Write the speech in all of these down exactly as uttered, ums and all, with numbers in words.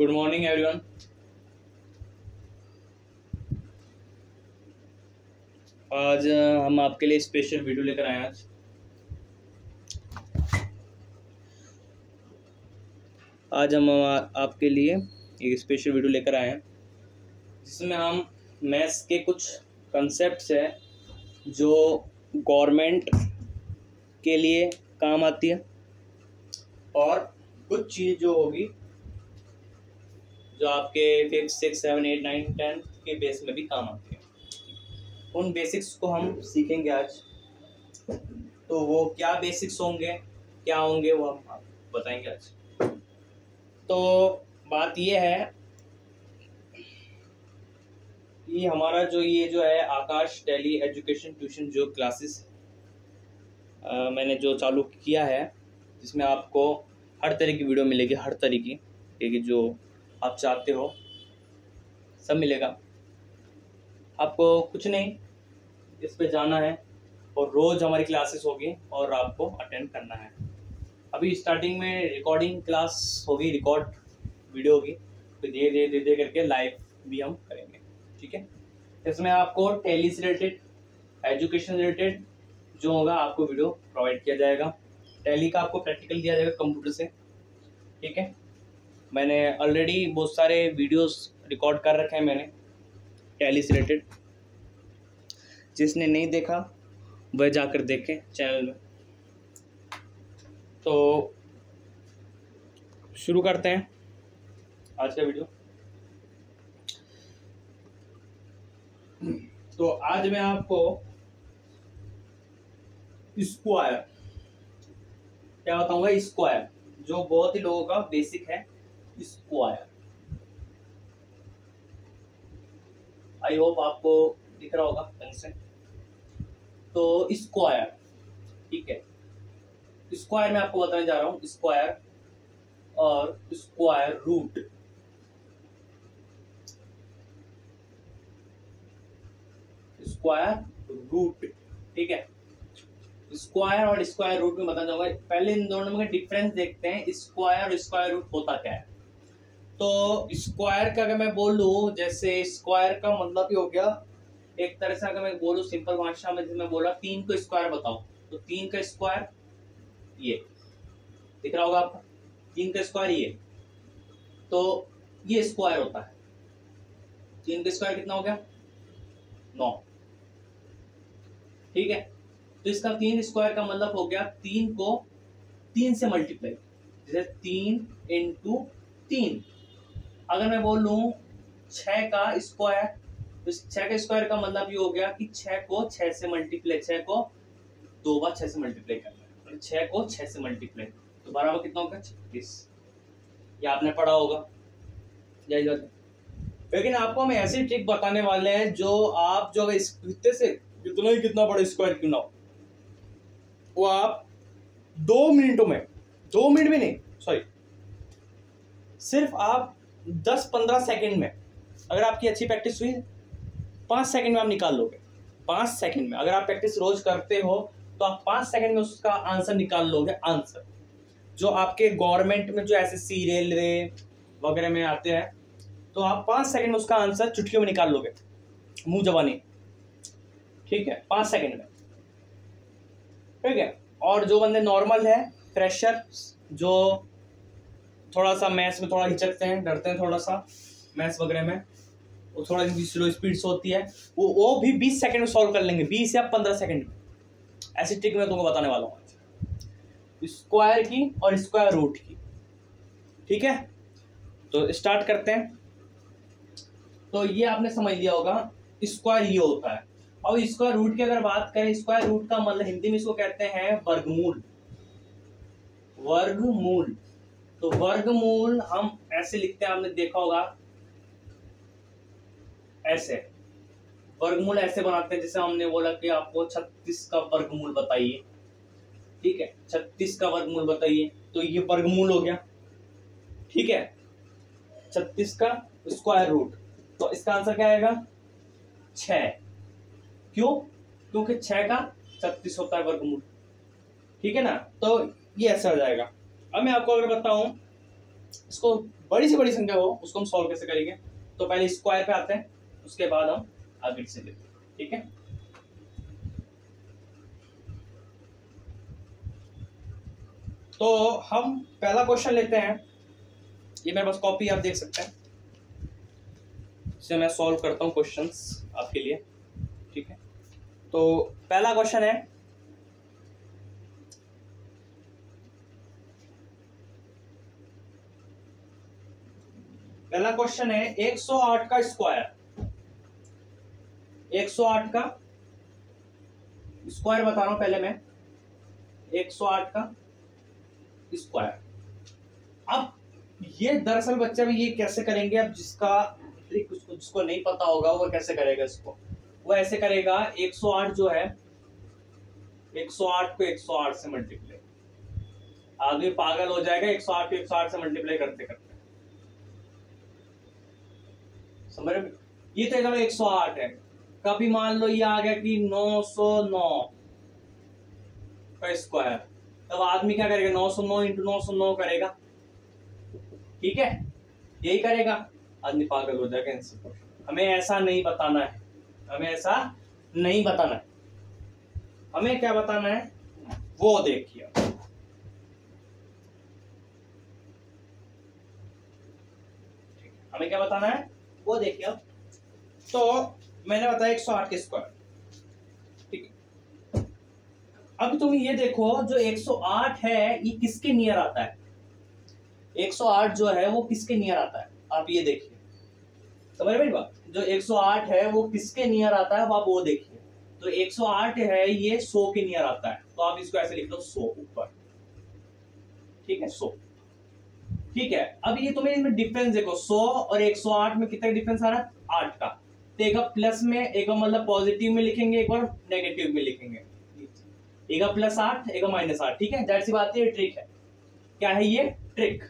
Good morning everyone. आज अ, हम आपके लिए स्पेशल वीडियो लेकर आए हैं। आज आज हम आ- आपके लिए एक स्पेशल वीडियो लेकर आए हैं जिसमें हम मैथ्स के कुछ कंसेप्ट्स हैं जो गवर्नमेंट के लिए काम आती है और कुछ चीज़ जो होगी जो आपके fifth six seven eight nine tenth के बेस में भी काम आती है। उन बेसिक्स को हम सीखेंगे आज। तो वो क्या बेसिक्स होंगे, क्या होंगे, वो हम आपको बताएंगे आज। तो बात ये है कि हमारा जो ये जो है आकाश डेली एजुकेशन ट्यूशन जो क्लासेस मैंने जो चालू किया है, जिसमें आपको हर तरह की वीडियो मिलेगी, हर तरीके की जो आप चाहते हो सब मिलेगा। आपको कुछ नहीं, इस पे जाना है और रोज़ हमारी क्लासेस होगी और आपको अटेंड करना है। अभी स्टार्टिंग में रिकॉर्डिंग क्लास होगी, रिकॉर्ड वीडियो होगी, तो धीरे धीरे धीरे धीरे करके लाइव भी हम करेंगे। ठीक है, इसमें आपको टैली से रिलेटेड, एजुकेशन रिलेटेड जो होगा आपको वीडियो प्रोवाइड किया जाएगा। टैली का आपको प्रैक्टिकल दिया जाएगा कंप्यूटर से। ठीक है, मैंने ऑलरेडी बहुत सारे वीडियोस रिकॉर्ड कर रखे हैं मैंने टैली से रिलेटेड। जिसने नहीं देखा वह जाकर देखें चैनल में। तो शुरू करते हैं आज का वीडियो। तो आज मैं आपको स्क्वायर क्या बताऊंगा, स्क्वायर जो बहुत ही लोगों का बेसिक है। स्क्वायर आई होप आपको दिख रहा होगा ढंग से। तो स्क्वायर, ठीक है, स्क्वायर में आपको बताने जा रहा हूं स्क्वायर और स्क्वायर रूट। स्क्वायर रूट, ठीक है, स्क्वायर और स्क्वायर रूट में बताना चाहूंगा। पहले इन दोनों में डिफरेंस देखते हैं, स्क्वायर और स्क्वायर रूट होता क्या है। तो स्क्वायर का अगर मैं बोलूं, जैसे स्क्वायर का मतलब ही हो गया एक तरह से, अगर मैं बोलूं सिंपल भाषा में, जैसे मैं बोला तीन को स्क्वायर बताओ, तो तीन का स्क्वायर ये दिख रहा होगा आपको, तीन का स्क्वायर ये, तो ये स्क्वायर होता है। तीन का स्क्वायर कितना हो गया, नौ। ठीक है, तो इसका तीन स्क्वायर का मतलब हो गया तीन को तीन से मल्टीप्लाई, जैसे तीन इंटू तीन। अगर मैं बोल लूं छह का स्क्वायर, तो छह का स्क्वायर का मतलब ये हो गया कि छह को छह से मल्टीप्लाई, छह को दो बार छह से मल्टीप्लाई करना है, छह को छह से मल्टीप्लाई, तो बराबर कितना होगा, छत्तीस। ये आपने पढ़ा होगा। जय जय। लेकिन आपको हम ऐसी ट्रिक बताने वाले हैं जो आप जो अगर इस से कितना ही कितना बड़ा स्क्वायर क्यों ना हो, वो आप दो मिनटों में, दो मिनट में नहीं, सॉरी, सिर्फ आप दस पंद्रह सेकंड में, अगर आपकी अच्छी प्रैक्टिस हुई, पाँच सेकंड में आप निकाल लोगे। पाँच सेकंड में अगर आप प्रैक्टिस रोज करते हो तो आप पाँच सेकंड में उसका आंसर निकाल लोगे। आंसर जो आपके गवर्नमेंट में जो एसएससी, रेलवे वगैरह में आते हैं, तो आप पाँच सेकंड में उसका आंसर चुटकियों में निकाल लोगे, मुंह जबानी। ठीक है, पाँच सेकंड में। ठीक है, और जो बंदे नॉर्मल है, फ्रेशर, जो थोड़ा सा मैथ्स में थोड़ा हिचकते हैं, डरते हैं थोड़ा सा मैथ्स वगैरह में, वो थोड़ा स्लो स्पीड से होती है, वो वो भी बीस सेकंड में सॉल्व कर लेंगे, बीस या पंद्रह सेकंड में। ऐसी ट्रिक मैं तुमको बताने वाला हूँ आज, स्क्वायर की और स्क्वायर रूट की। ठीक है, तो स्टार्ट करते हैं। तो ये आपने समझ लिया होगा, स्क्वायर ये होता है। और स्क्वायर रूट की अगर बात करें, स्क्वायर रूट का मतलब हिंदी में इसको कहते हैं वर्गमूल। वर्गमूल, तो वर्गमूल हम ऐसे लिखते हैं, आपने देखा होगा ऐसे, वर्गमूल ऐसे बनाते हैं। जैसे हमने बोला कि आपको छत्तीस का वर्गमूल बताइए, ठीक है, छत्तीस का वर्गमूल बताइए, तो ये वर्गमूल हो गया। ठीक है, छत्तीस का स्क्वायर रूट, तो इसका आंसर क्या आएगा, छह। क्यों, क्योंकि छह का छत्तीस होता है वर्गमूल। ठीक है ना, तो ये ऐसा हो जाएगा। अब मैं आपको अगर बताऊं इसको बड़ी से बड़ी संख्या हो उसको हम सॉल्व कैसे करेंगे, तो पहले स्क्वायर पे आते हैं, उसके बाद हम आगे से लेते हैं, ठीक है। तो हम पहला क्वेश्चन लेते हैं, ये मेरे पास कॉपी आप देख सकते हैं, इसे मैं सॉल्व करता हूँ क्वेश्चंस आपके लिए, ठीक है। तो पहला क्वेश्चन है, पहला क्वेश्चन है एक सौ आठ का स्क्वायर, एक सौ आठ का स्क्वायर बता रहा हूं पहले मैं, एक सौ आठ का स्क्वायर। अब ये दरअसल बच्चा भी ये कैसे करेंगे, अब जिसका जिसको, जिसको नहीं पता होगा वो कैसे करेगा इसको, वो ऐसे करेगा एक सौ आठ जो है, एक सौ आठ को एक सौ आठ से मल्टीप्लाई, आदमी पागल हो जाएगा एक सौ आठ को एक सौ आठ से मल्टीप्लाई करते करते, समझ रहे। ये तो चलो एक सौ आठ है, कभी मान लो ये आ गया कि नौ सौ नौ का स्क्वायर, तब आदमी क्या करेगा, नौ सौ नौ इंटू नौ सौ नौ करेगा, ठीक है, यही करेगा, आदमी पागल हो जाएगा इनसे। हमें ऐसा नहीं बताना है, हमें ऐसा नहीं बताना है, हमें क्या बताना है वो देखिए। हमें क्या बताना है वो देखिए। अब तो मैंने बताया एक सौ आठ के स्क्वायर, ठीक है। अब तुम ये देखो जो एक सौ आठ है ये किसके नियर आता है, एक सौ आठ जो है वो किसके नियर आता है, आप ये देखिए, समझ रहे बात, जो एक सौ आठ है वो किसके नियर आता है, आप वो देखिए। तो एक सौ आठ है ये सौ के नियर आता है, तो आप इसको ऐसे लिख लो सौ ऊपर, ठीक है, सौ, ठीक है। अब ये तुम्हें इनमें डिफरेंस देखो, सौ और एक सौ आठ में कितना डिफरेंस आ रहा है, आठ का, तो एक प्लस में, एक मतलब पॉजिटिव में लिखेंगे, एक बार नेगेटिव में लिखेंगे, एक प्लस आठ एक माइनस आठ, ठीक है, जाहिर सी बात है ये ट्रिक है, क्या है ये ट्रिक,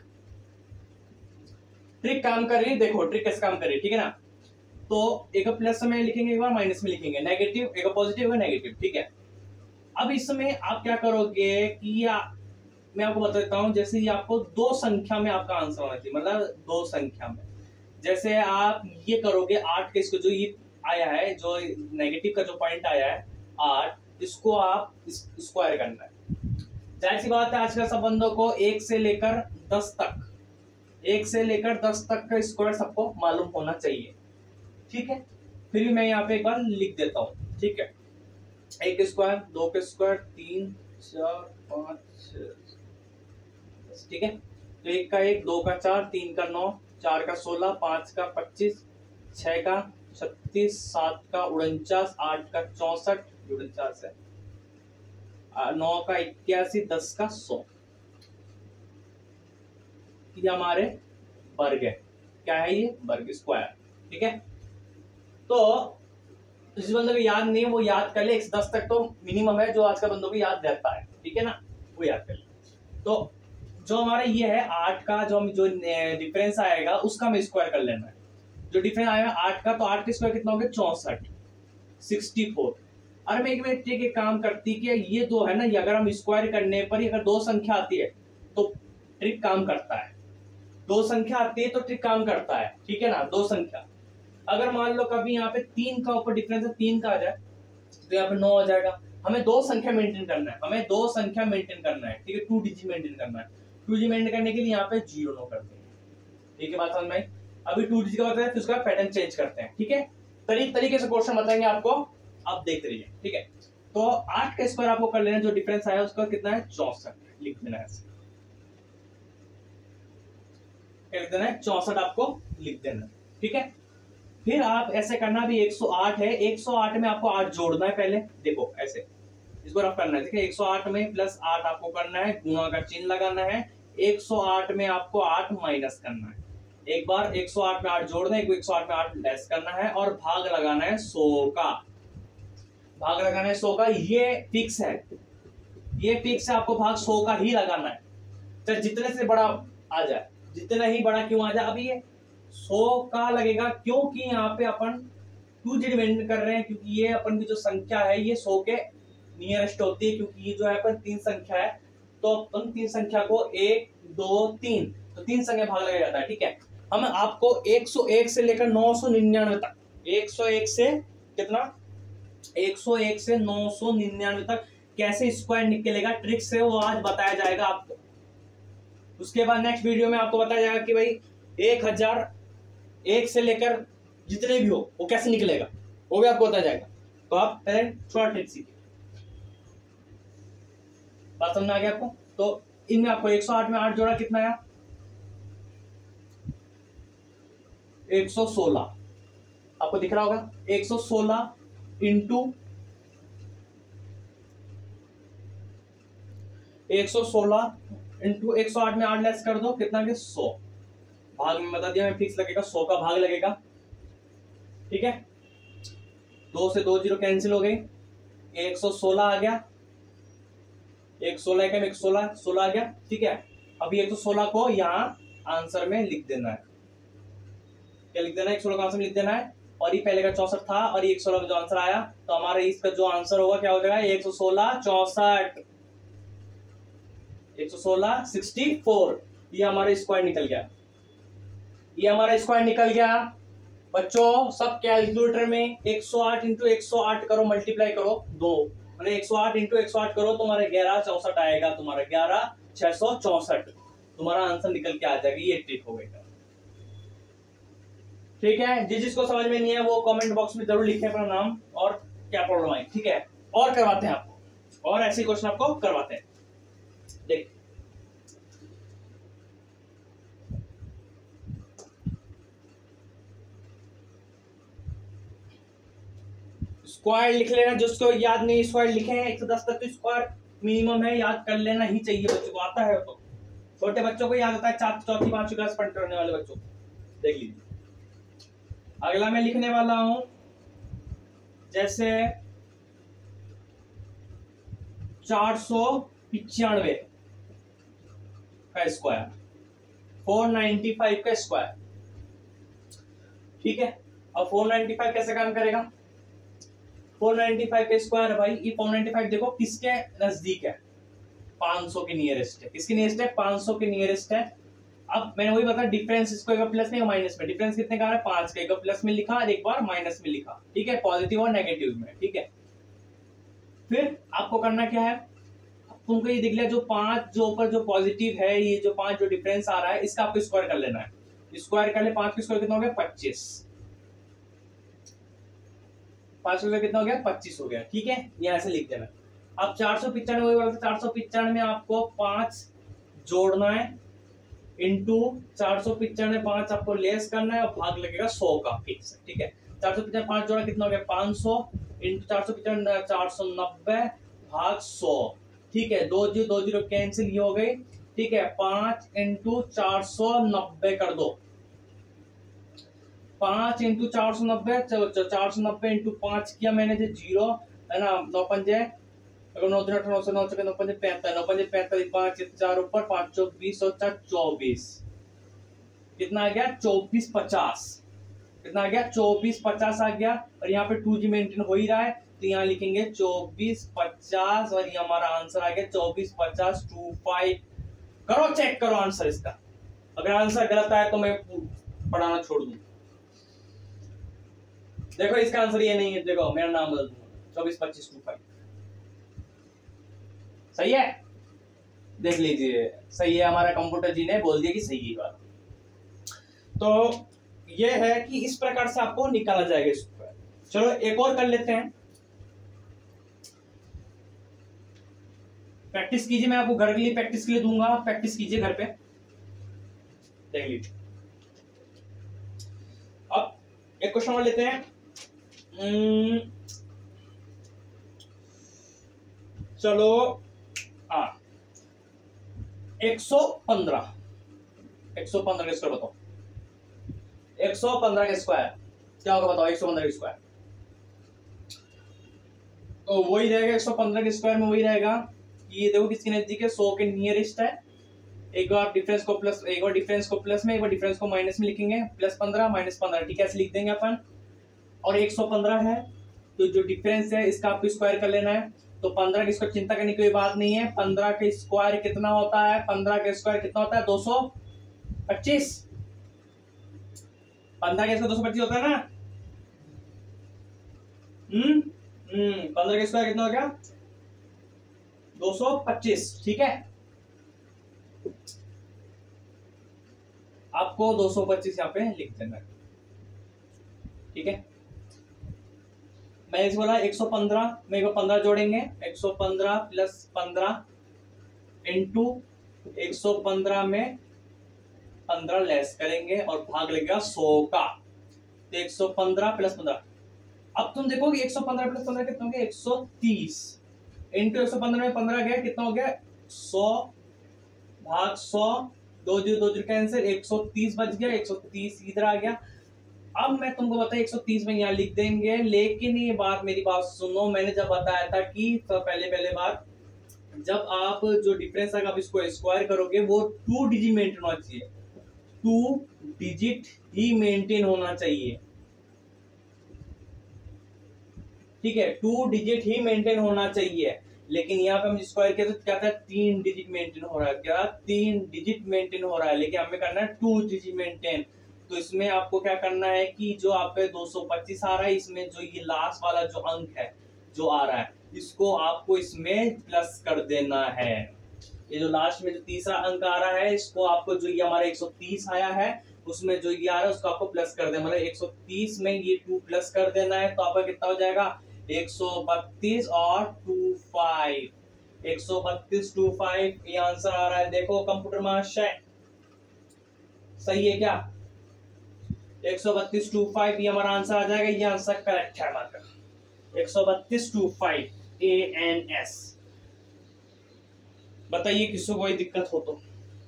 ट्रिक काम कर रही है, देखो ट्रिक कैसे काम कर रही है, ठीक है ना। तो एक प्लस में लिखेंगे, एक बार माइनस में लिखेंगे, नेगेटिव, एक पॉजिटिव एक नेगेटिव, ठीक है। अब इसमें आप क्या करोगे कि या, मैं आपको बता देता हूं, जैसे ये आपको दो संख्या में आपका आंसर होना चाहिए, मतलब दो संख्या में, जैसे आप ये करोगे आठ के, इसको जो ये आया है, जो नेगेटिव का जो पॉइंट आया है आठ, इसको आप स्क्वायर करना है। जाहिर सी बात है आजकल सब बंदों को एक से लेकर दस तक, एक से लेकर दस तक का स्क्वायर सबको मालूम होना चाहिए, ठीक है। फिर भी मैं यहाँ पे एक बार लिख देता हूँ, ठीक है, एक स्क्वायर, दो के स्क्वायर, तीन चार पाँच छह, ठीक है। तो एक का एक, दो का चार, तीन का नौ, चार का सोलह, पांच का पच्चीस, छह का छत्तीस, सात का उनचास, आठ का चौसठ, उनचास है, नौ का इक्यासी, दस का सौ, ये हमारे वर्ग है, क्या है ये वर्ग स्क्वायर, ठीक है। तो जिस बंदे को याद नहीं है वो याद कर ले, एक से दस तक तो मिनिमम है जो आज का बंदों को याद रहता है, ठीक है ना, वो याद कर ले। तो जो हमारा ये है आठ का, जो हम जो डिफरेंस आएगा उसका हमें स्क्वायर कर लेना है, जो डिफरेंस आएगा आठ का, तो आठ के स्क्वायर कितना हो गया, चौसठ, सिक्सटी फोर। अरे मैं एक मिनट एक काम करती कि ये दो है ना, ये अगर हम स्क्वायर करने पर ही अगर दो संख्या आती है तो ट्रिक काम करता है, दो संख्या आती है तो ट्रिक काम करता है, ठीक है ना। दो संख्या अगर मान लो कभी यहाँ पे तीन का ऊपर डिफरेंस है, तीन का आ जाए तो यहाँ पे नौ आ जाएगा। हमें दो संख्या मेंटेन करना है, हमें दो संख्या मेंटेन करना है, ठीक है, टू डिजिट मेंटेन करना है। टू डिजिट मेंटेन करने के लिए यहाँ पे जीरो नो करते हैं, ठीक है, बात समझ में आई। अभी टू डिजिट का बताया फिर उसका पैटर्न चेंज करते हैं, ठीक है, तरीके तरीके से क्वेश्चन बताएंगे आपको, आप देखते रहिए, ठीक है। तो आठ का स्क्वायर आपको कर लेना, जो डिफरेंस आया उसका कितना है, चौसठ, लिख देना है, लिख देना है चौसठ, आपको लिख देना, ठीक है। फिर आप ऐसे करना भी, एक सौ आठ है, एक सौ आठ में आपको आठ जोड़ना है, पहले देखो ऐसे इसको रफ करना है, ठीक है। एक सौ आठ में प्लस आठ आपको करना है, गुणा का चिन्ह लगाना है, एक सौ आठ में आपको आठ माइनस करना है, एक बार एक सौ आठ में आठ जोड़ना है, एक सौ आठ में आठ लेस करना है, और भाग लगाना है सौ का, भाग लगाना है सौ का, ये फिक्स है, ये फिक्स है, आपको भाग सौ का ही लगाना है, चाहे जितने से बड़ा आ जाए, जितना ही बड़ा क्यों आ जाए। अब ये सौ का लगेगा क्योंकि यहाँ पे अपन टू डिजिट मेंटेन कर रहे हैं, क्योंकि ये अपन की जो संख्या है ये सौ के नियरेस्ट होती है, क्योंकि ये जो है अपन तीन संख्या है तो उन तीन संख्या को एक दो तीन, तो तीन संख्या भाग लगाया जाता है। ठीक है, हम आपको एक सौ एक से लेकर नौ सौ निन्यानवे तक, एक सौ एक से कितना, एक सौ एक से नौ सौ निन्यानवे तक कैसे स्क्वायर निकलेगा ट्रिक से, वो आज बताया जाएगा आपको। उसके बाद नेक्स्ट वीडियो में आपको बताया जाएगा कि भाई एक हजार एक से लेकर जितने भी हो वो कैसे निकलेगा, वो भी आपको बताया जाएगा। तो आप पहले थोड़ा ट्रिक सीखिए। बात समझ में आ गया आपको? तो इनमें आपको एक सौ आठ में आठ जोड़ा कितना आया, एक सौ सोलह। आपको दिख रहा होगा एक सौ सोलह इंटू एक सौ सोलह इंटू एक सौ आठ में आठ लेस कर दो, कितना के सौ। भाग में बता दिया मैं, फिक्स लगेगा, सौ का भाग लगेगा। ठीक है, दो से दो जीरो कैंसिल हो गई, एक सौ सोलह आ गया, एक सोलह का एक सोलह सोलह आ गया। ठीक है, अभी एक सौ सोलह को यहाँ आंसर में लिख देना है। क्या लिख देना है? एक सोलह का आंसर में लिख देना है। और ये पहले का चौसठ था और ये एक सोलह का जो आंसर आया, तो हमारे इसका जो आंसर होगा क्या हो जाएगा, एक सौ सोलह चौसठ, एक सौ सोलह सिक्सटी फोर। ये हमारा स्क्वायर निकल गया, ये हमारा स्क्वायर निकल गया। बच्चों सब कैलकुलेटर में एक सौ आठ इंटू एक सौ आठ करो, मल्टीप्लाई करो दो, मैंने एक सौ आठ इंटू एक सौ आठ करो, तुम्हारे ग्यारह चौसठ आएगा, तुम्हारा ग्यारह छह सौ चौसठ, तुम्हारा आंसर निकल के आ जाएगा। ये ट्रिक हो गया। ठीक है, जिस जिसको समझ में नहीं है वो कमेंट बॉक्स में जरूर लिखें अपना नाम और क्या प्रॉब्लम आई। ठीक है, और करवाते हैं आपको, और ऐसे क्वेश्चन आपको करवाते हैं। देख स्क्वायर लिख लेना, जिसको याद नहीं स्क्वायर लिखे हैं एक सौ दस तक, तो स्क्वायर मिनिमम है, याद कर लेना ही चाहिए। बच्चों को आता है, तो छोटे बच्चों को याद होता है, चार चौथी पांचवी क्लास पढ़ने वाले बच्चों। देख लीजिए, अगला मैं लिखने वाला हूं, जैसे चार सौ पिचानवे का स्क्वायर, फोर नाइन्टी फाइव का स्क्वायर। ठीक है, अब फोर नाइन्टी फाइव कैसे काम करेगा, फोर नाइन्टी फाइव का स्क्वायर है भाई, ये फोर नाइन्टी फाइव देखो किसके नजदीक है, पाँच सौ के नियरेस्ट है। किसके नियरेस्ट है? पाँच सौ के नियरेस्ट है। अब मैंने वही बताया, डिफरेंस इसको एक प्लस में माइनस में, डिफरेंस कितने का है, पांच का, एक प्लस में लिखा और एक बार माइनस में लिखा। ठीक है, पॉजिटिव और नेगेटिव में। ठीक है, फिर आपको करना क्या है, तुमको ये दिख लिया जो पांच जो ऊपर जो पॉजिटिव है, ये जो पांच जो डिफरेंस आ रहा है, इसका आपको स्क्वायर कर लेना है। स्क्वायर कर ले, पांच का स्क्वायर कितना हो गया, पच्चीस। पांच का कितना हो गया, पच्चीस हो गया। ठीक है, यहाँ से लिख देना। अब चार सौ पिचानवे वाला, चार सौ पिचानवे आपको पांच जोड़ना है, इंटू चार सौ पिचानवे पांच आपको लेस करना है और भाग लगेगा सौ का, फिक्स। ठीक है, चार सौ पिचानवे पांच जोड़ा कितना हो गया, पांच सौ इंटू चार सौ पिचानवे चार सौ नब्बे भाग सौ। ठीक है, दो जीरो दो जीरो कैंसिल ये हो गई। ठीक है, पांच इंटू चार सौ नब्बे कर दो, पांच इंटू चार सौ नब्बे, चार सौ नब्बे इंटू पांच किया मैंने, जो जीरो है ना, नौ पंजे अगर नौ दिन अठारह सौ नौ सौ नौ पंजे पैंतालीस, नौ पंजे पैंतालीस, पांच चार ऊपर, पांच चौबीस और चार चौबीस, कितना आ गया, चौबीस पचास। कितना आ गया, चौबीस पचास आ गया। और यहाँ पे टू जी मेंटेन हो ही रहा है, तो यहाँ लिखेंगे चौबीस पचास और ये हमारा आंसर आ गया चौबीस पचास टू फाइव। करो चेक करो आंसर इसका, अगर आंसर गलत आया तो मैं पढ़ाना छोड़ दूं। देखो इसका आंसर ये नहीं है, देखो मेरा नाम बदल दूंगा, चौबीस पच्चीस टू फाइव। सही है, देख लीजिए सही है, हमारा कंप्यूटर जी ने बोल दिया कि सही है बात। तो ये है कि इस प्रकार से आपको निकाला जाएगा इसको। चलो एक और कर लेते हैं, प्रैक्टिस कीजिए, मैं आपको घर के लिए प्रैक्टिस के लिए दूंगा, प्रैक्टिस कीजिए घर पे, देख लीजिए। अब एक क्वेश्चन और लेते हैं, चलो हाँ, एक सौ पंद्रह, एक सौ पंद्रह का स्क्वायर बताओ, एक सौ पंद्रह का स्क्वायर क्या होगा बताओ, एक सौ पंद्रह का स्क्वायर तो वही रहेगा, एक सौ पंद्रह के स्क्वायर में वही रहेगा कि ये देखो किसके नजदीक है, सौ के नियरेस्ट है। एक बार डिफरेंस को प्लस, एक बार डिफरेंस को प्लस में, एक बार डिफरेंस को माइनस में लिखेंगे, प्लस पंद्रह माइनस पंद्रह। ठीक है, ऐसे लिख देंगे अपन। और एक सौ पंद्रह है तो जो डिफरेंस है इसका आपको स्क्वायर कर लेना है, तो पंद्रह की इसको चिंता करने की कोई बात नहीं है। पंद्रह के स्क्वायर कितना होता है, पंद्रह के स्क्वायर कितना होता है, दो सौ पच्चीस। पंद्रह के स्क्वायर दो सौ पच्चीस होता है ना। हम्म हम्म पंद्रह के स्क्वायर कितना हो गया, दो सौ पच्चीस। ठीक है, आपको दो सौ पच्चीस यहाँ पे लिख देना है। ठीक है, मैंने इस बोला एक सौ पंद्रह में एक पंद्रह जोड़ेंगे, एक सौ पंद्रह प्लस पंद्रह इंटू एक सौ पंद्रह में पंद्रह लेस करेंगे और भाग लगेगा सौ का, तो एक सौ पंद्रह प्लस पंद्रह। अब तुम देखोगे एक सौ पंद्रह प्लस पंद्रह कितना हो गया, एक सौ तीस इंटू एक सौ पंद्रह में पंद्रह गया, कितना हो गया, सौ भाग सौ, दो जीरो दो जीरो कैंसिल, एक सौ तीस बच गया, एक सौ तीस इधर आ गया। अब मैं तुमको बताया एक सौ तीस में यहाँ लिख देंगे, लेकिन ये बात मेरी बात सुनो, मैंने जब बताया था कि तो पहले पहले बात, जब आप जो डिफरेंस है आप इसको स्क्वायर करोगे वो टू डिजिट मेंटेन होना चाहिए, टू डिजिट ही मेंटेन होना चाहिए। ठीक है, टू डिजिट ही मेंटेन होना चाहिए, लेकिन यहाँ पे हम स्क्वायर किया तो क्या था, तीन डिजिट मेंटेन हो रहा है, क्या तीन डिजिट मेंटेन हो रहा है, लेकिन हमें करना है टू डिजिट मेंटेन। तो इसमें आपको क्या करना है कि जो आपके दो सौ पच्चीस आ रहा है, इसमें जो ये लास्ट वाला जो अंक है जो आ रहा है, इसको आपको इसमें प्लस कर देना है। ये जो लास्ट में जो तीसरा अंक आ रहा है, इसको आपको जो ये हमारा एक सौ तीस आया है उसमें जो ये आ रहा है उसको आपको प्लस कर देना, मतलब एक सौ तीस में ये टू प्लस कर देना है, तो आपका कितना हो जाएगा, एक सौ बत्तीस और टू फाइव, एक सौ बत्तीस टू फाइव, ये आंसर आ रहा है। देखो कंप्यूटर मास्टर सही है क्या, एक सौ बत्तीस टू फाइव ये हमारा आंसर आ जाएगा, ये आंसर करेक्ट है हमारा, एक सौ बत्तीस two five A N S. बताइए किसी को कोई दिक्कत हो तो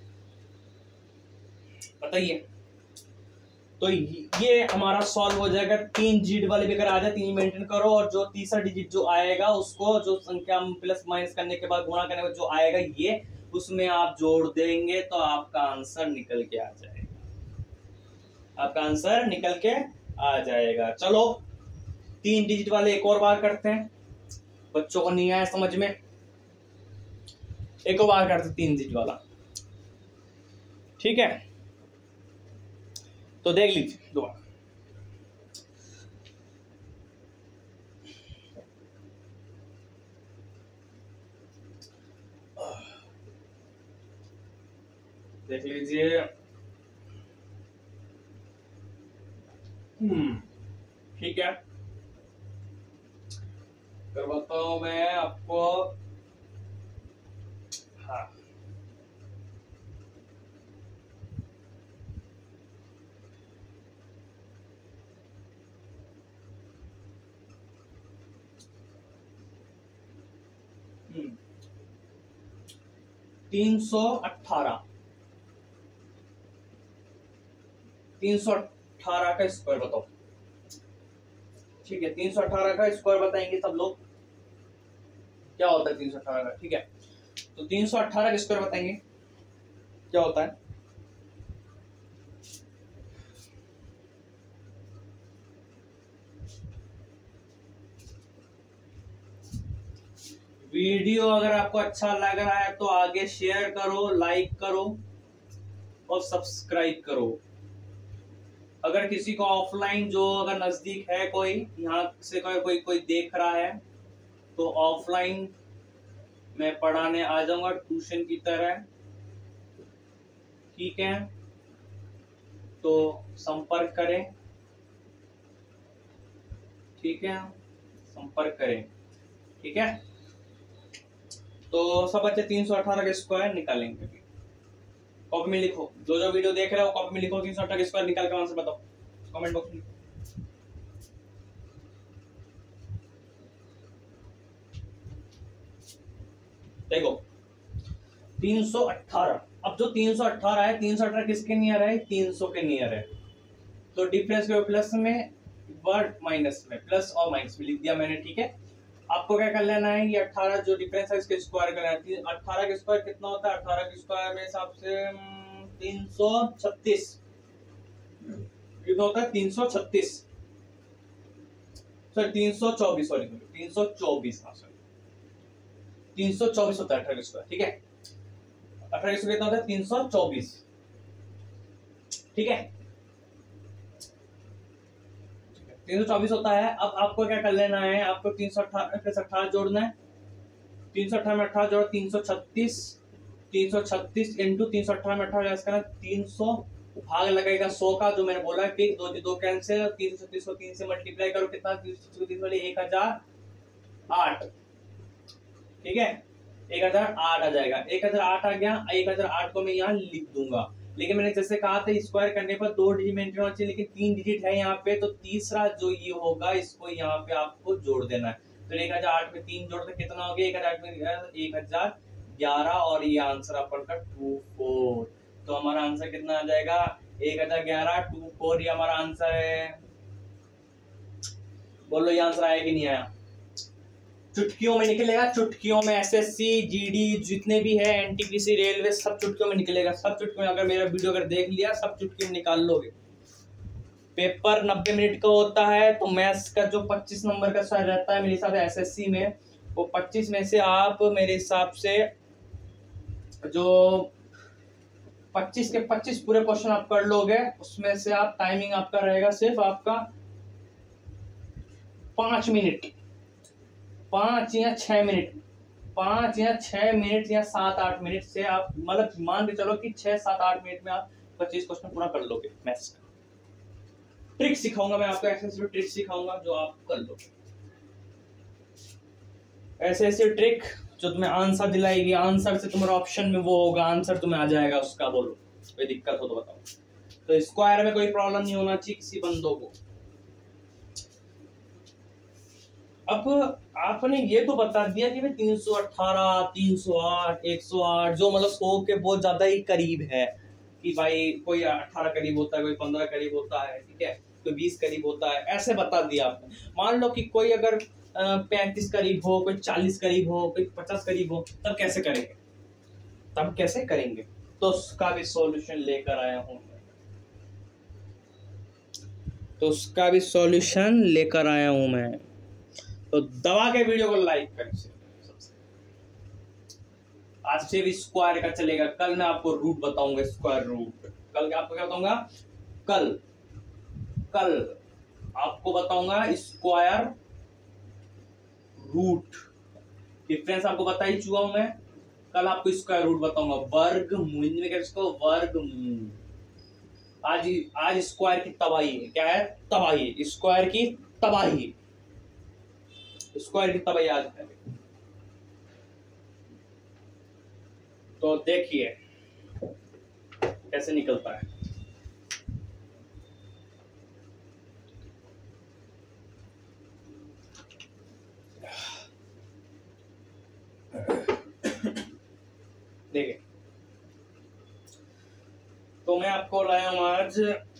बताइए। तो ये हमारा सॉल्व हो जाएगा, तीन डिजिट वाले भी अगर आ जाए तीन मेंटेन करो, और जो तीसरा डिजिट जो आएगा उसको जो संख्या प्लस माइनस करने के बाद गुणा करने के बाद जो आएगा ये उसमें आप जोड़ देंगे तो आपका आंसर निकल के आ जाएगा, आपका आंसर निकल के आ जाएगा। चलो तीन डिजिट वाले एक और बार करते हैं, बच्चों को नहीं आया समझ में, एक और बार करते तीन डिजिट वाला। ठीक है, तो देख लीजिए दोबारा, देख लीजिए। हम्म ठीक है, करवाता हूं मैं आपको। हाँ तीन सौ अठारह, तीन सौ अठारह का स्क्वायर बताओ। ठीक है, तीन सौ अठारह का स्क्वायर बताएंगे सब लोग, क्या होता है तीन सौ अठारह का। ठीक है, तो तीन सौ अठारह का स्क्वायर बताएंगे क्या होता है। वीडियो अगर आपको अच्छा लग रहा है तो आगे शेयर करो, लाइक करो और सब्सक्राइब करो। अगर किसी को ऑफलाइन जो अगर नजदीक है कोई यहाँ से कोई कोई कोई देख रहा है तो ऑफलाइन मैं पढ़ाने आ जाऊंगा ट्यूशन की तरह। ठीक है, तो संपर्क करें। ठीक है, संपर्क करें। ठीक है, तो सब बच्चे तीन सौ अठारह का स्क्वायर निकालेंगे। कॉपी में लिखो, जो जो वीडियो देख रहे हो कॉपी में लिखो, तीन सौ अठारह का स्क्वायर निकाल कर आंसर बताओ कमेंट बॉक्स में। देखो तीन सौ अठारह, अब जो तीन सौ अठारह है, तीन सौ अठारह किसके नियर है, तीन सौ के नियर है, तो डिफरेंस के प्लस में वर्ड माइनस में, प्लस और माइनस में लिख दिया मैंने। ठीक है, आपको क्या कर लेना है, ये अठारह जो डिफरेंस है इसके स्क्वायर करना है। अठारह का स्क्वायर कितना होता है, अठारह के स्क्वायर में हिसाब से तीन सौ छत्तीस कितना होता है, तीन सौ छत्तीस सॉरी तीन सौ चौबीस सॉरी तीन सौ चौबीस हाँ सॉरी तीन सौ चौबीस होता है अठारह का स्क्वायर, ठीक है। अठारह का स्क्वायर कितना होता है, तीन सौ चौबीस, ठीक है, तीन सौ चौबीस होता है। अब आपको क्या कर लेना है, आपको तीन सौ अठारह जोड़ना है, तीन सौ अठारह में अठारह जोड़ तीन सौ छत्तीस, तीन सौ छत्तीस इंटू तीन सौ अठारह में अठारह इसका तीन सौ भाग लगेगा सौ का, जो मैंने बोला कि दो दो कैंसिल, तीन सौ छत्तीस को तीन से मल्टीप्लाई करो, कितना, तीन सौ छत्तीस वाले एक हजार आठ, ठीक है, एक हजार आठ आ जाएगा, एक हजार आठ आ गया, एक हजार आठ को मैं यहाँ लिख दूंगा। लेकिन मैंने जैसे कहा था स्क्वायर करने पर दो डिजिट मेंटेन होना चाहिए, लेकिन तीन डिजिट है यहाँ पे, तो तीसरा जो ये होगा इसको यहाँ पे आपको जोड़ देना है। तो एक हजार आठ में तीन जोड़ तो कितना हो गया, एक हजार आठ में एक हजार ग्यारह, और ये आंसर आपका टू फोर। तो हमारा आंसर कितना आ जाएगा, एक हजार ग्यारह टू फोर, ये हमारा आंसर है। बोलो ये आंसर आया कि नहीं आया? चुटकियों में निकलेगा, चुटकियों में, एसएससी जीडी जितने भी है, एनटीपीसी रेलवे, सब चुटकियों में निकलेगा, सब चुटकियों में। अगर मेरा वीडियो अगर देख लिया सब चुटकियों में निकाल लोगे। पेपर नब्बे मिनट का होता है, तो मैथ्स का जो पच्चीस नंबर का सवाल रहता है मेरे हिसाब से एसएससी में, वो पच्चीस में से आप मेरे हिसाब से जो पच्चीस के पच्चीस पूरे क्वेश्चन आप कर लोगे, उसमें से आप टाइमिंग आपका रहेगा सिर्फ आपका पांच मिनट, पांच या छह मिनट, पांच या छह मिनट या सात आठ मिनट से आप, मतलब मान के चलो कि छह सात आठ मिनट में आप पच्चीस क्वेश्चन पूरा कर लोगे मैथ्स का। ट्रिक सिखाऊंगा मैं आपको, ऐसे ऐसे ट्रिक सिखाऊंगा जो आप कर लोगे, ऐसे ऐसे ट्रिक जो तुम्हें आंसर दिलाएगी, आंसर से तुम्हारा ऑप्शन में वो होगा, आंसर तुम्हें आ जाएगा उसका। बोलो कोई दिक्कत हो तो बताओ। तो स्क्वायर में कोई प्रॉब्लम नहीं होना चाहिए किसी बंदों को। अब आपने ये तो बता दिया कि तीन सौ अठारह, तीन सौ आठ, एक सौ आठ, जो मतलब सौ के बहुत ज्यादा ही करीब है, कि भाई कोई अठारह करीब होता है, कोई पंद्रह करीब होता है, ठीक है, कोई बीस करीब होता है, ऐसे बता दिया आपने। मान लो कि कोई अगर पैंतीस करीब हो, कोई चालीस करीब हो, कोई पचास करीब हो, तब कैसे करेंगे, तब कैसे करेंगे? तो उसका भी सॉल्यूशन लेकर आया हूं मैं, तो उसका भी सॉल्यूशन लेकर आया हूं मैं। तो दबा के वीडियो को लाइक करें। आज से भी स्क्वायर का चलेगा, कल मैं आपको रूट बताऊंगा, स्क्वायर रूट। कल आपको क्या बताऊंगा, कल कल आपको बताऊंगा स्क्वायर रूट। डिफरेंस आपको बता ही चुका हूं मैं, कल आपको स्क्वायर रूट बताऊंगा। वर्गमूल में क्या, इसको वर्गमूल। आज आज स्क्वायर की तबाही है, क्या है, तबाही, स्क्वायर की तबाही, स्क्वायर की तबाही आज है। तो देखिए कैसे निकलता है। देखिए, तो मैं आपको लाया हूं आज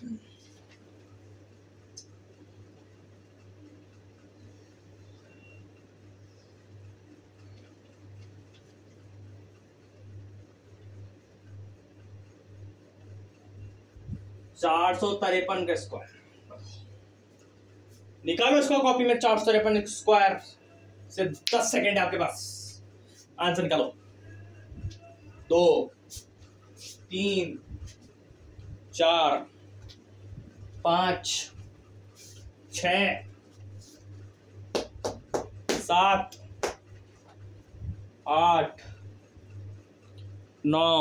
चार सौ तिरपन का स्क्वायर। निकालो इसको कॉपी में, चार सौ तिरपन स्क्वायर से दस सेकेंड आपके पास, आंसर निकालो। दो, तीन, चार, पांच, छ, सात, आठ, नौ,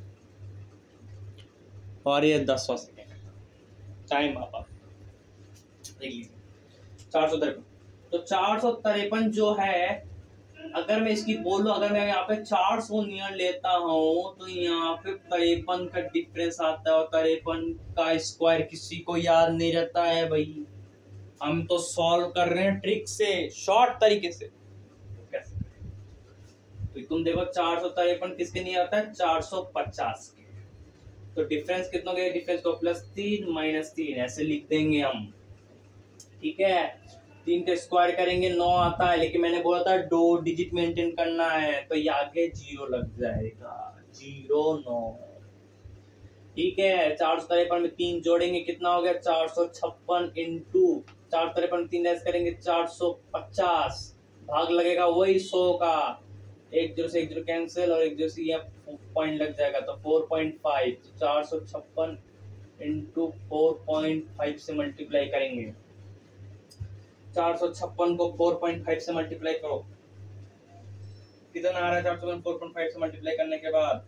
और ये दसवां सेकेंड टाइम आप देख लीजिए। चार सौ तिरपन, तो चार सौ तिरपन जो है, अगर मैं इसकी बोलूं, अगर मैं यहाँ पे चार सौ नियर लेता हूँ, तो यहाँ पे तिरपन का डिफरेंस आता है, और तिरपन का स्क्वायर किसी को याद नहीं रहता है भाई। हम तो सॉल्व कर रहे हैं ट्रिक से, शॉर्ट तरीके से। कैसे? तो तुम देखो चार सौ तिरपन किसके नहीं आता है, चार सौ पचास के। तो डिफरेंस कितना गया, डिफरेंस को प्लस तीन माइनस तीन ऐसे लिख देंगे हम, ठीक है। तीन के स्क्वायर करेंगे नौ आता है, लेकिन मैंने बोला था दो डिजिट मेंटेन करना है, तो ये आगे जीरो लग जाएगा, जीरो नौ, ठीक है। चार सौ तिरपन में तीन जोड़ेंगे कितना हो गया, चार सौ छप्पन इंटू चार सौ तिरपन तीन ऐसे करेंगे चार सौ पचास, भाग लगेगा वही सौ का, एक जीरो से एक जीरो कैंसिल और एक जीरो से यहाँ पॉइंट लग जाएगा तो फोर पॉइंट फाइव, तो चार सौ छप्पन इंटू फोर पॉइंट फाइव से मल्टीप्लाई करेंगे। चार सौ छप्पन को फोर पॉइंट फाइव से मल्टीप्लाई करो, कितना आ रहा है? चार सौ छप्पन फोर पॉइंट फाइव से मल्टीप्लाई करने के बाद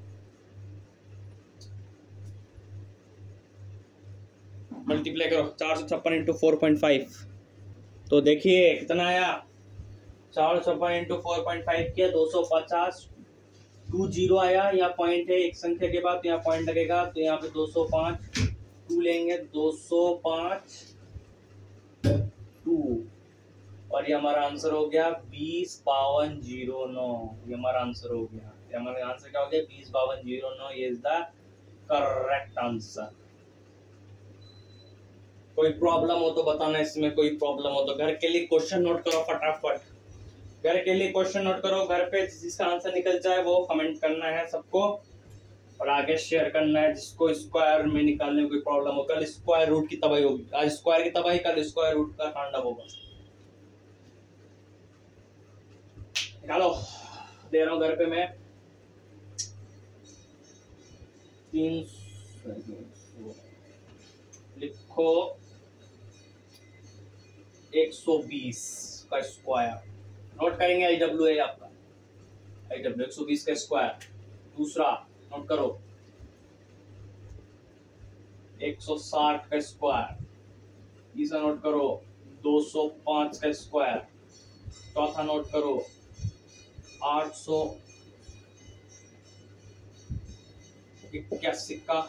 मल्टीप्लाई करो चार सौ छप्पन इंटू फोर पॉइंट फाइव, तो देखिए कितना आया? चार सौ छप्पन इंटू फोर पॉइंट फाइव किया दो सौ पचास, टू जीरो आया, यहाँ पॉइंट है एक संख्या के बाद तो यहाँ पॉइंट लगेगा, तो यहाँ पे दो सौ पाँच, टू लेंगे दो सौ पाँच टू, और ये हमारा आंसर हो गया बीस बावन जीरो नौ। ये हमारा आंसर हो गया, ये हमारा आंसर क्या हो गया? बीस बावन जीरो नौ। ये इज द करेक्ट आंसर। कोई प्रॉब्लम हो तो बताना, इसमें कोई प्रॉब्लम हो तो घर के लिए क्वेश्चन नोट करो फटाफट, घर के लिए क्वेश्चन नोट करो, घर पे जिसका आंसर निकल जाए वो कमेंट करना है सबको और आगे शेयर करना है। जिसको स्क्वायर में निकालने में कोई प्रॉब्लम हो, कल स्क्वायर रूट की तबाही होगी, आज स्क्वायर की तबाही, कल स्क्वायर रूट का तांडव होगा। निकालो, दे रहा हूं घर पे मैं। तीन लिखो एक सौ बीस का स्क्वायर, नोट करेंगे आई डब्ल्यू है आपका, आई डब्ल्यू एक सौ बीस का स्क्वायर। दूसरा नोट करो एक सौ साठ का स्क्वायर। तीसरा नोट करो दो सौ पाँच का स्क्वायर। चौथा नोट करो आठ सौ इक्यासी का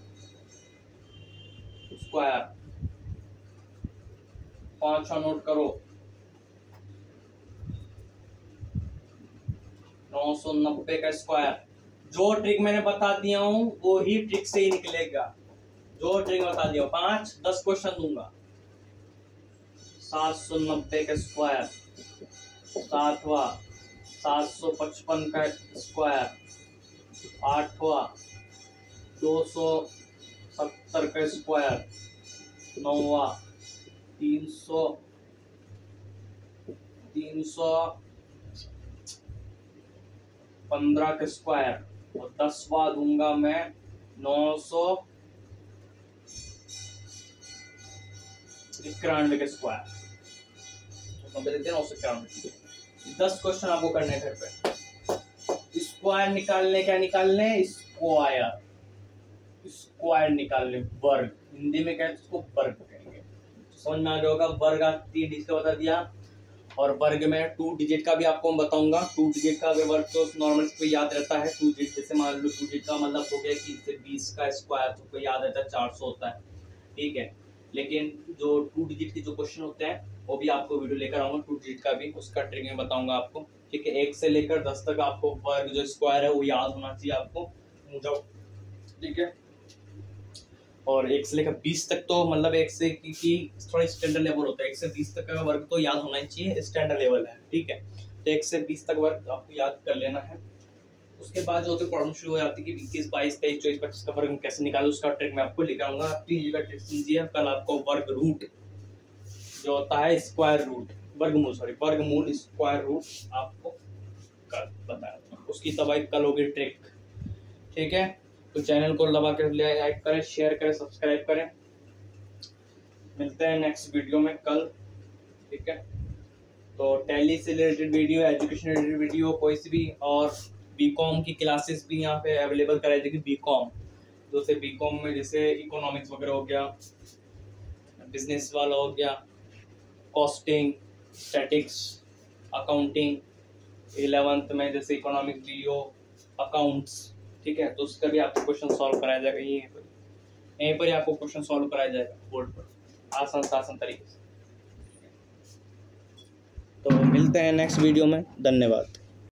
स्क्वायर। पांचवा नोट करो नौ सौ नब्बे का स्क्वायर। जो ट्रिक मैंने बता दिया हूं वो ही ट्रिक से ही निकलेगा, जो ट्रिक बता दिया। पांच दस क्वेश्चन दूंगा। सात सौ नब्बे का स्क्वायर। सातवा सात सौ पचपन का स्क्वायर। आठवा दो सौ सत्तर का स्क्वायर। नौवा तीन सौ तीन सौ पंद्रह का स्क्वायर और दसवा दूंगा मैं नौ सौ इक्यानवे का स्क्वायर। नौ सौ इक्यानवे। दस क्वेश्चन आपको करने हैं घर पे। स्क्वायर निकालने, क्या निकालने? स्क्वायर, स्क्वायर निकालने, वर्ग, हिंदी में कहते हैं इसको वर्ग कहेंगे। समझ में आ गया होगा। वर्ग तीन डिजिट का बता दिया और वर्ग में टू डिजिट का भी आपको मैं बताऊंगा। टू डिजिट का अगर वर्ग तो नॉर्मल को याद रहता है। टू डिजिट जैसे मान लो टू डिजिट का मतलब हो गया कि इससे बीस का स्क्वायर तो याद रहता है चार सौ होता है, ठीक है। लेकिन जो टू डिजिट के जो क्वेश्चन होते हैं वो भी आपको वीडियो लेकर आऊंगा, टू डिजिट का भी, उसका ट्रिक में बताऊंगा आपको, ठीक है। एक से लेकर दस तक आपको वर्ग जो स्क्वायर है वो याद होना चाहिए आपको, ठीक है। और एक से लेकर बीस तक तो मतलब एक से की, की थोड़ा स्टैंडर्ड लेवल होता है। एक से बीस तक का वर्ग तो याद होना ही चाहिए, स्टैंडर्ड लेवल है, ठीक है। तो एक से बीस तक वर्ग आपको याद कर लेना है। उसके बाद जो होती प्रॉब्लम शुरू हो जाती है कि इक्कीस बाईस तेईस चौबीस पच्चीस का वर्ग कैसे निकालो, उसका ट्रिक मैं आपको लेकर आऊंगा। प्लीज का ट्रिक कीजिए। कल आपको वर्ग रूट जो होता है, स्क्वायर रूट, वर्गमूल सॉरी वर्गमूल स्क्वायर रूट आपको कल बताया, उसकी तबाही कल होगी ट्रिक, ठीक है। तो चैनल को दबा कर लाइक करें, शेयर करें, सब्सक्राइब करें। मिलते हैं नेक्स्ट वीडियो में कल, ठीक है। तो टैली से related video, education related video, कोई सी भी, और बीकॉम की क्लासेस भी यहाँ पे अवेलेबल कराई जाएगी। बीकॉम जैसे बीकॉम में जैसे इकोनॉमिक्स वगैरह हो गया, बिजनेस वाला हो गया, कॉस्टिंग, स्टैटिक्स, अकाउंटिंग। इलेवेंथ में जैसे इकोनॉमिक्स, जीओ, अकाउंट्स, ठीक है। तो उसका भी आपको क्वेश्चन सॉल्व कराया जाएगा, यहीं पर यहीं पर ही आपको क्वेश्चन सॉल्व कराया जाएगा बोर्ड पर, आसान आसान तरीके से। तो मिलते हैं नेक्स्ट वीडियो में। धन्यवाद।